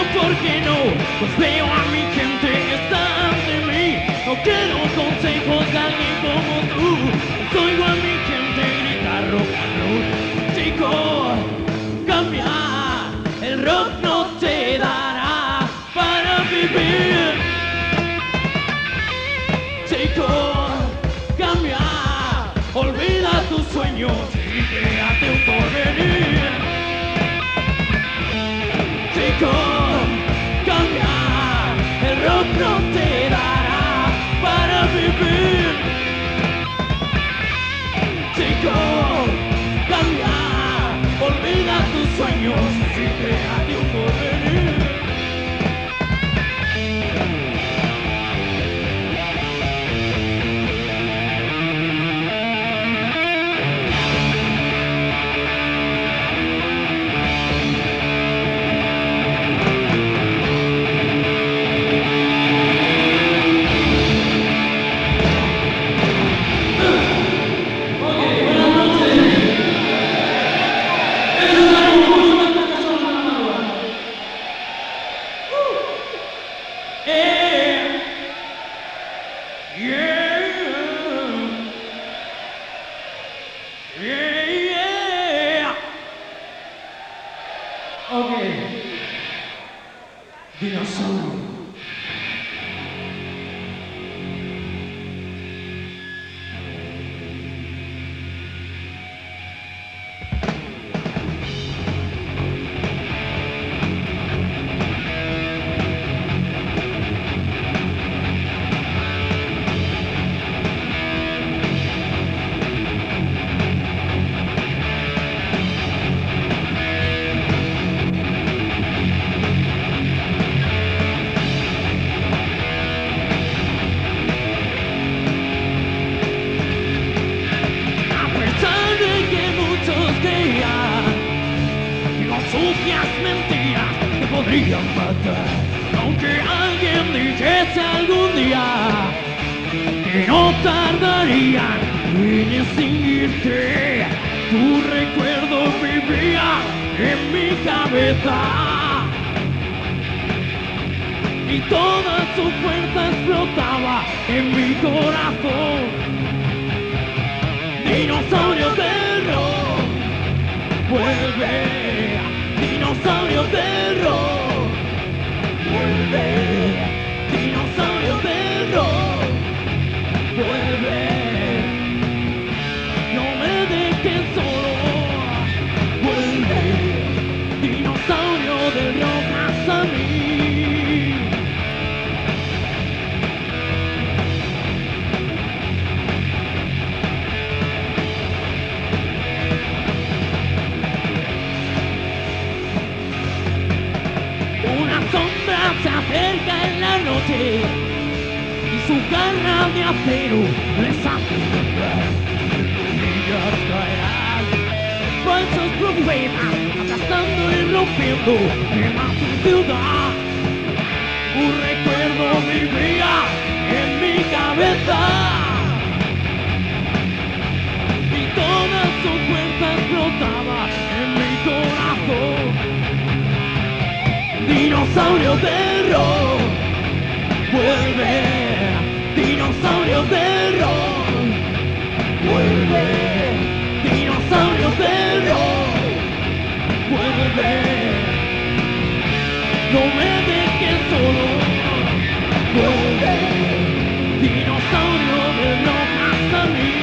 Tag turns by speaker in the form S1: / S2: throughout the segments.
S1: ¿por qué no? Pues veo a mi gente que está ante mí. No quiero consejos de alguien como tú. Pues oigo a mi gente gritar rock and roll. Chico, cambia, el rock no te dará para vivir. Chico, cambia, olvida tus sueños y créate un porvenir. Chico, cambia, el rock no te dará para vivir. Chico, cambia, olvida tus sueños y créate un porvenir. Dinosaurio. Sucias mentiras te podrían matar. Aunque alguien dijese algún día que no tardarían en extinguirte, tu recuerdo vivía en mi cabeza y toda su fuerza explotaba en mi corazón. Dinosaurio del rock, vuelve. Dinosaurio del rock, vuelve. Dinosaurio del rock, vuelve. No me dejes solo, vuelve. Dinosaurio del rock más a mí. Se acerca en la noche y su garra de acero les hace temblar. Ellas caerán, falsos profetas, aplastando y rompiendo quema su ciudad. Un recuerdo vivía en mi cabeza y toda su fuerza explotaba en mi corazón. Dinosaurio del rock, vuelve. Dinosaurio del rock, vuelve. Dinosaurio del rock, vuelve. No me dejes solo, vuelve. Dinosaurio del rock hasta mí.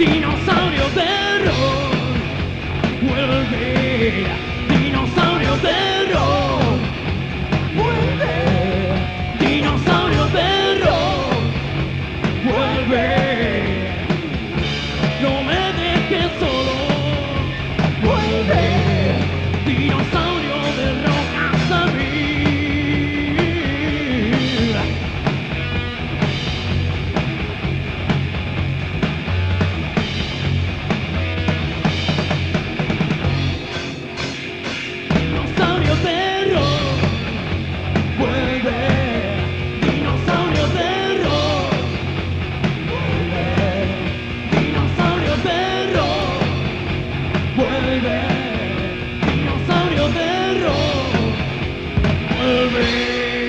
S1: dinosaurio de rock, vuelve, dinosaurio de rock, vuelve, dinosaurio de rock, vuelve, no me dejes solo, vuelve, dinosaurio de rock hasta mí. Dinosaurio de rock, vuelve, dinosaurio de rock, vuelve, dinosaurio de rock, vuelve, dinosaurio de rock, vuelve.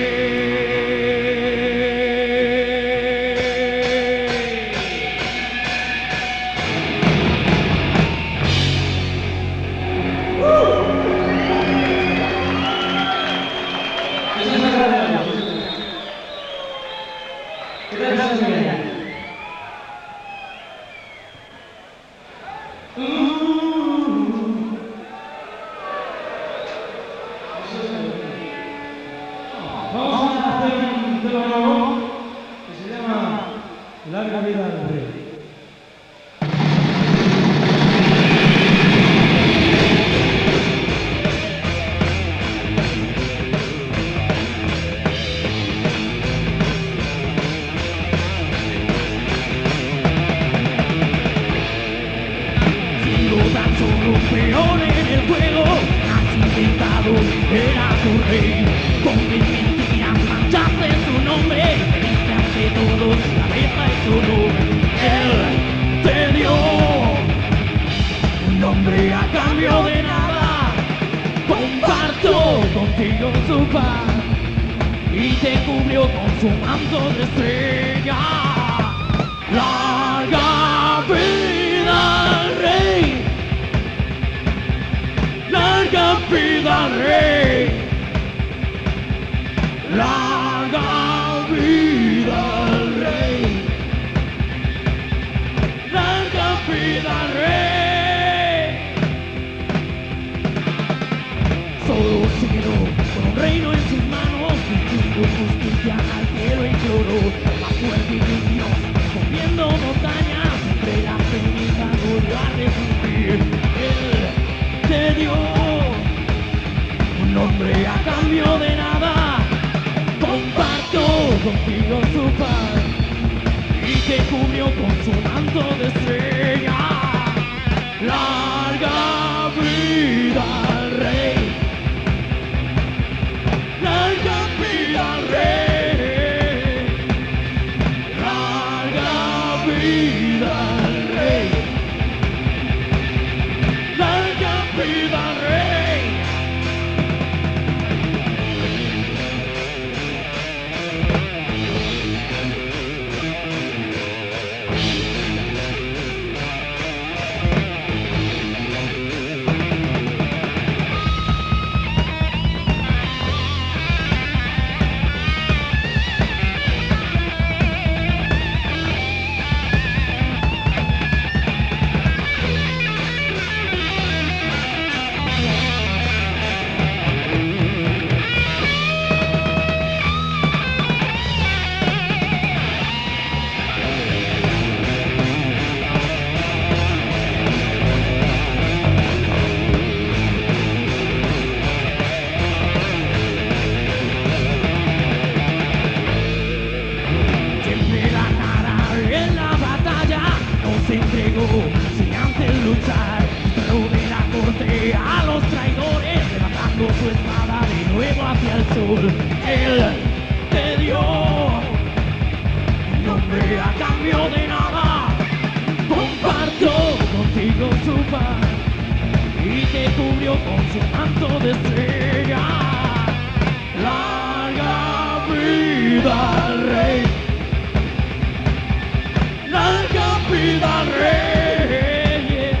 S2: Vamos a hacer un tema nuevo que se llama Larga vida al rey.
S1: Siendo tan solo un peón en el juego, has intentado ver a tu rey. Con mil mentiras manchaste su nombre, pediste ante todos cabeza y su honor. Él te dio un nombre a cambio de nada. Comparto contigo su paz y te cubrió con su manto de estrella. Larga vida al rey, larga vida al rey, larga vida al rey, larga vida al rey. Solo se quedó con un reino en sus manos, cumpliendo justicia al cielo imploró, más fuerte que un dios, moviendo montañas, entre las cenizas volvió a resurgir. Él te dio un nombre a cambio de nada, compartió contigo su paz y te cubrió con su manto de estrella. Larga vida al rey, larga vida al rey, larga vida al rey, larga vida al rey. Siempre la cara en la batalla, no se entregó sin antes luchar. Pero de la corte a los traidores, levantando su espada de nuevo hacia el sol. Él te dio un nombre a cambio de nada, compartió contigo su paz y te cubrió con su manto de estrella. Larga vida al rey, larga vida al rey,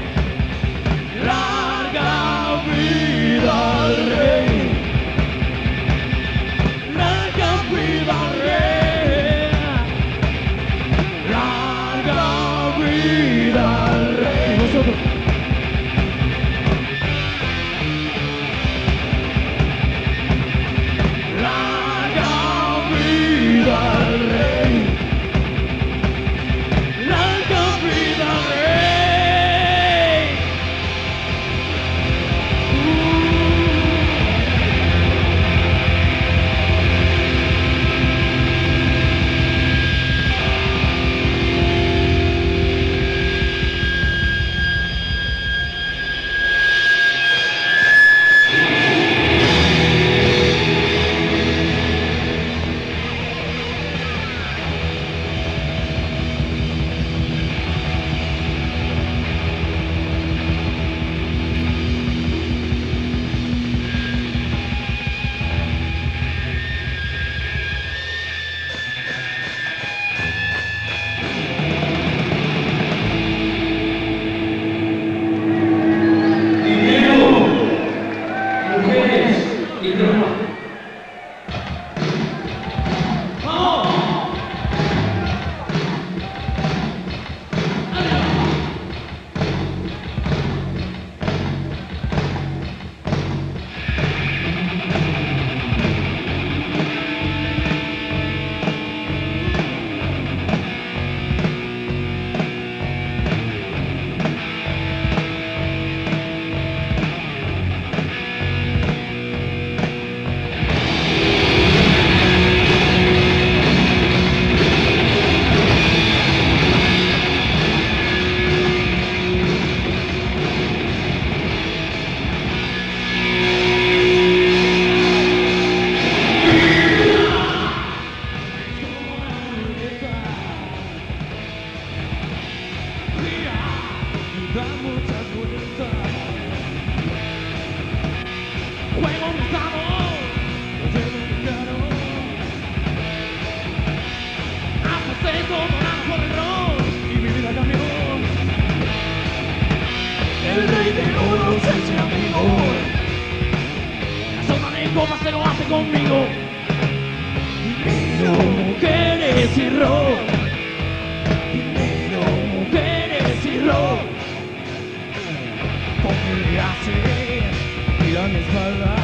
S1: larga vida al rey, larga vida al rey, larga vida. conmigo. Dinero, mujeres y rock. Dinero, mujeres y rock. Ponme así, mira mi espalda.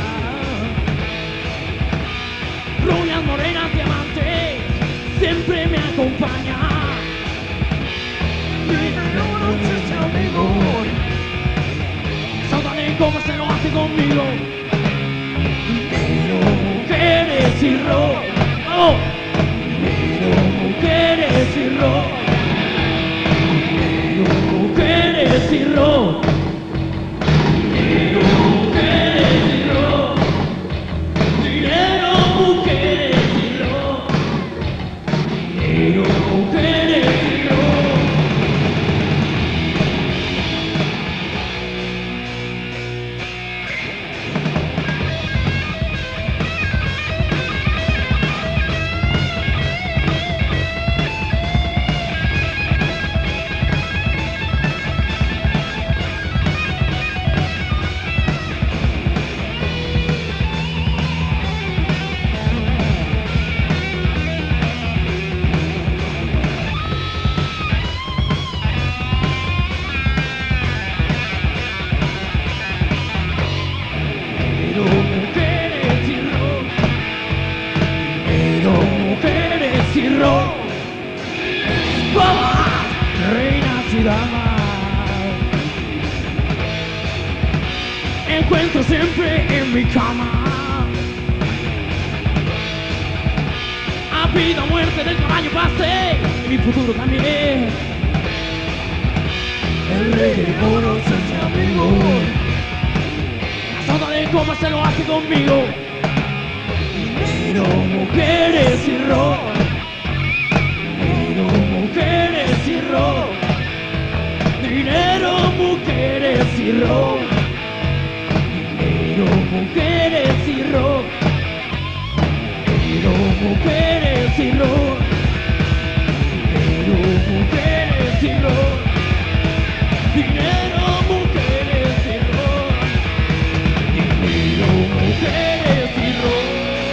S1: Rubias, morenas, diamantes, siempre me acompañan. Dinero, noches y amigos. Sabré cómo se lo hace conmigo. Dinero, mujeres y rock. Oh. Dinero, mujeres y rock. Dinero, mujeres y rock. Dinero, mujeres y rock. Dinero, mujeres y rock. Dinero, mujeres y rock. Reinas y damas, encuentro siempre en mi cama. A vida o muerte del caballo pasé, y mi futuro también. El rey de moros es mi amigo. La soda de cómo se lo hace conmigo. Dinero, mujeres y rock. Dinero, mujeres y rock. Dinero, mujeres y rock. Dinero, mujeres y rock. Dinero, mujeres y rock. Dinero, mujeres y rock. Dinero, mujeres y rock. Dinero, mujeres y rock.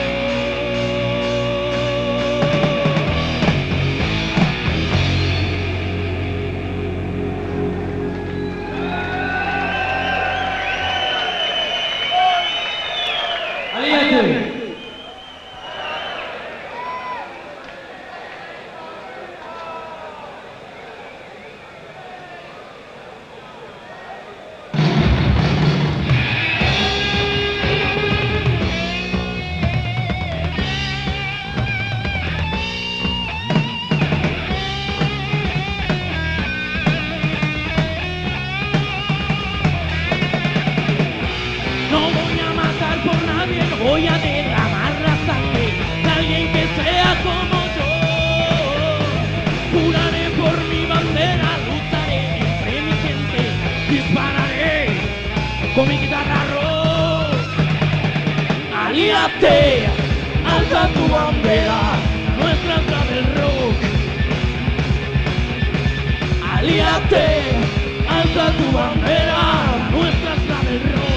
S1: Voy a derramar la sangre de alguien que sea como yo. Juraré por mi bandera, lucharé entre mi gente, dispararé con mi guitarra rock. Alíate, alza tu bandera, nuestra es la del rock. Alíate, alza tu bandera, nuestra es la del rock.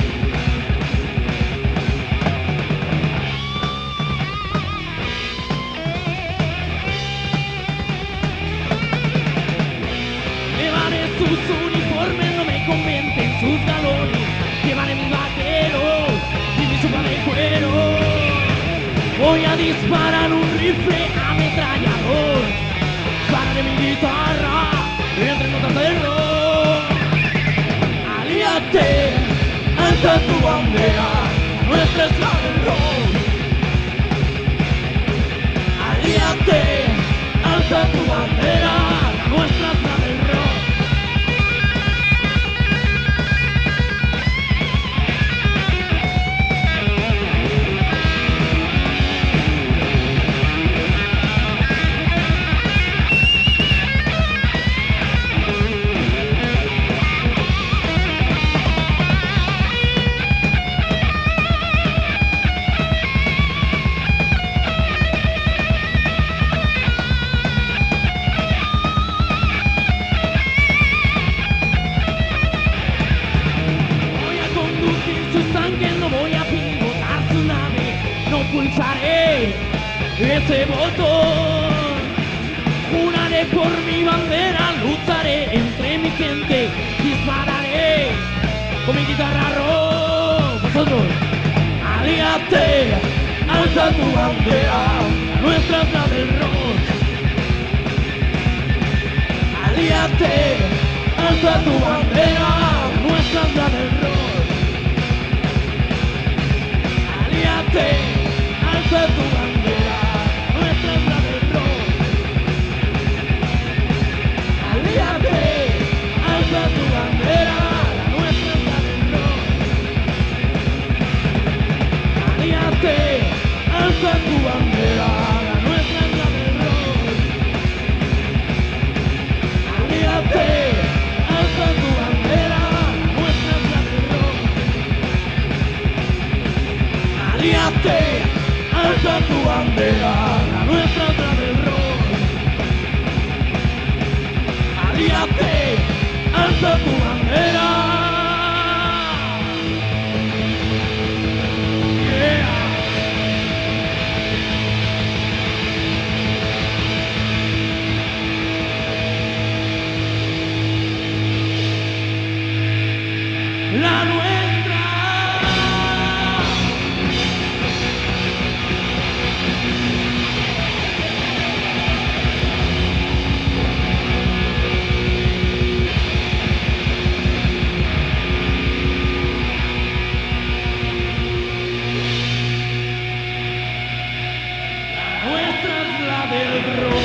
S1: Sus uniformes no me convencen, sus galones. Llevaré mis vaqueros y mi sopa de cuero. Voy a disparar un rifle ametrallador. Dispararé mi guitarra entre notas de rock. Alíate, alza tu bandera, nuestra es la del rock. Alíate, alza tu bandera, nuestra es la del rock. ese botón. Juraré por mi bandera, lucharé entre mi gente, dispararé con mi guitarra rock. Vosotros, alíate, alza tu bandera, nuestra es la del rock. Alíate, alza tu bandera, nuestra es la del rock. Alíate, alza tu bandera, nuestra es la del rock. Alíate, alza tu bandera, nuestra es la del rock. Alíate, alza tu bandera, la nuestra es la del rock. Alíate, alza tu bandera, la nuestra es la del rock. Alíate, alza tu bandera, la nuestra es la del rock. Alíate, alza tu bandera. Yeah. La nuestra. Nuestra es la del rock.